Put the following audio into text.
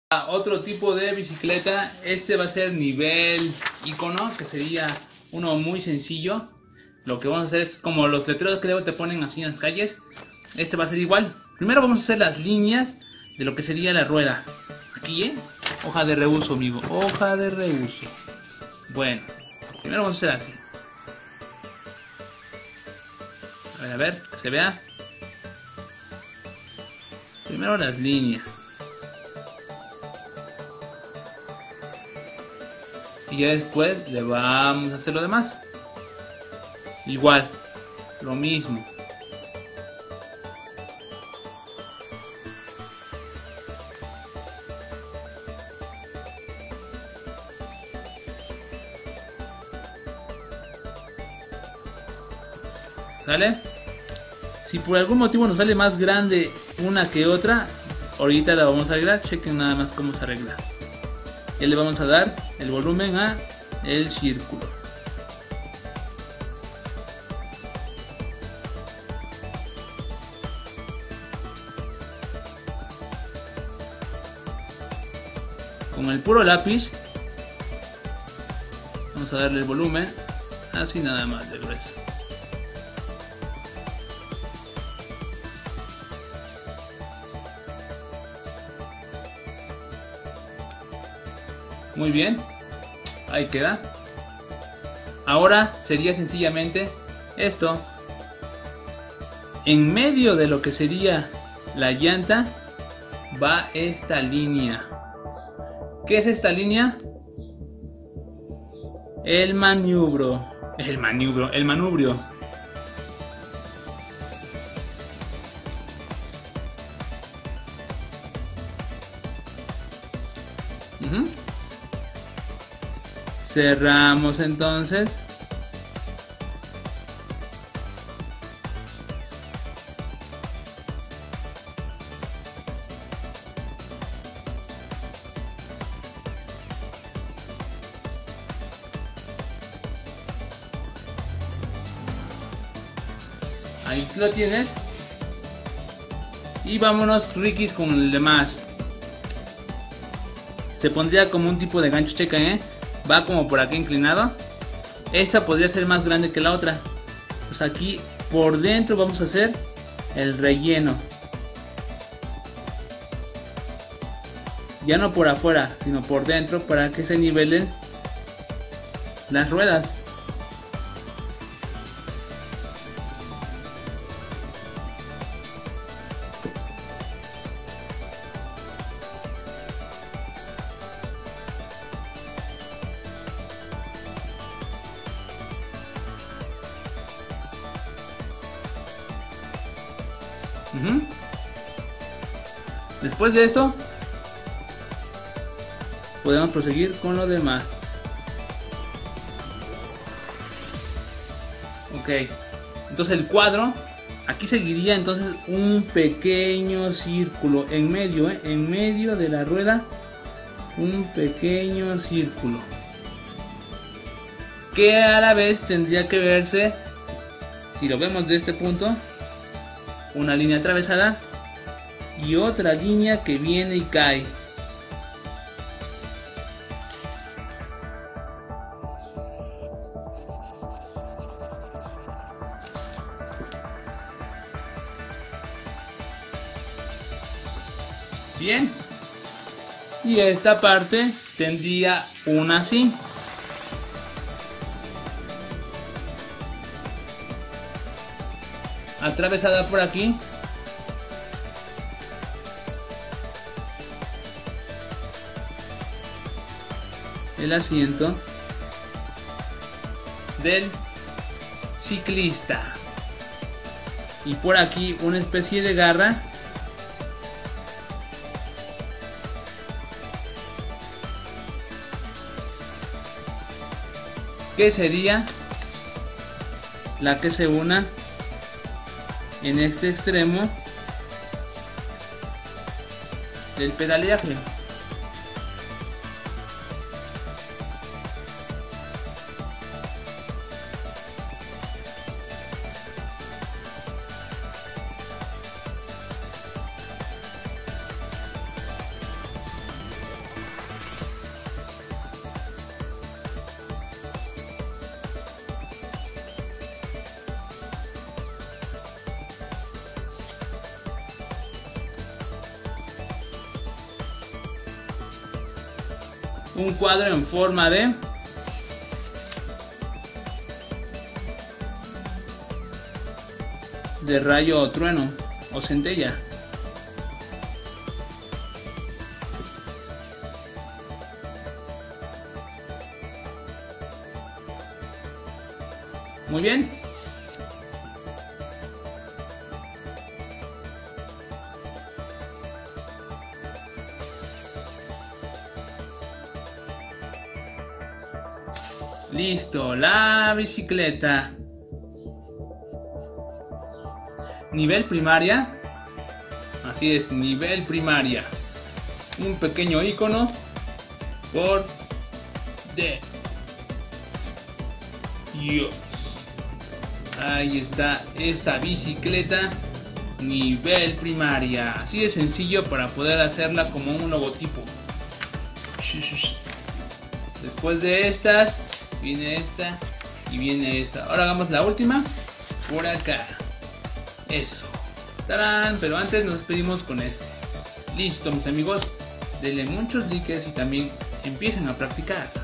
Otro tipo de bicicleta, este va a ser nivel icono, que sería uno muy sencillo. Lo que vamos a hacer es como los letreros que luego te ponen así en las calles. Este va a ser igual. Primero vamos a hacer las líneas de lo que sería la rueda. Aquí, hoja de reuso, amigo, hoja de reuso. Bueno, primero vamos a hacer así. A ver, que se vea. Primero las líneas. Y ya después le vamos a hacer lo demás. Igual, lo mismo. ¿Sale? Si por algún motivo nos sale más grande una que otra, ahorita la vamos a arreglar. Chequen nada más cómo se arregla. Ya le vamos a dar el volumen a el círculo. Con el puro lápiz vamos a darle el volumen así nada más de grueso. Muy bien, ahí queda. Ahora sería sencillamente esto. En medio de lo que sería la llanta va esta línea. ¿Qué es esta línea? El manubrio. El manubrio. Cerramos entonces. Ahí lo tienes. Y vámonos riquis con el demás. Se pondría como un tipo de gancho, checa, va como por aquí inclinado. Esta podría ser más grande que la otra. Pues aquí por dentro vamos a hacer el relleno. Ya no por afuera, sino por dentro, para que se nivelen las ruedas. Después de esto podemos proseguir con lo demás. Ok, entonces el cuadro aquí seguiría entonces un pequeño círculo en medio de la rueda, un pequeño círculo que a la vez tendría que verse, si lo vemos de este punto, una línea atravesada y otra línea que viene y cae. Bien. Y esta parte tendría una así. Atravesada por aquí. El asiento del ciclista. Y por aquí una especie de garra. Que sería la que se una en este extremo del pedaleaje. un cuadro en forma de rayo o trueno o centella. Muy bien. Listo, la bicicleta. Nivel primaria. Así es, nivel primaria. Un pequeño icono por D. Dios. Ahí está esta bicicleta nivel primaria. Así de sencillo para poder hacerla como un logotipo. Después de estas viene esta y viene esta. Ahora hagamos la última por acá. Eso. ¡Tarán! Pero antes nos despedimos con este. Listo, mis amigos. Denle muchos likes y también empiecen a practicar.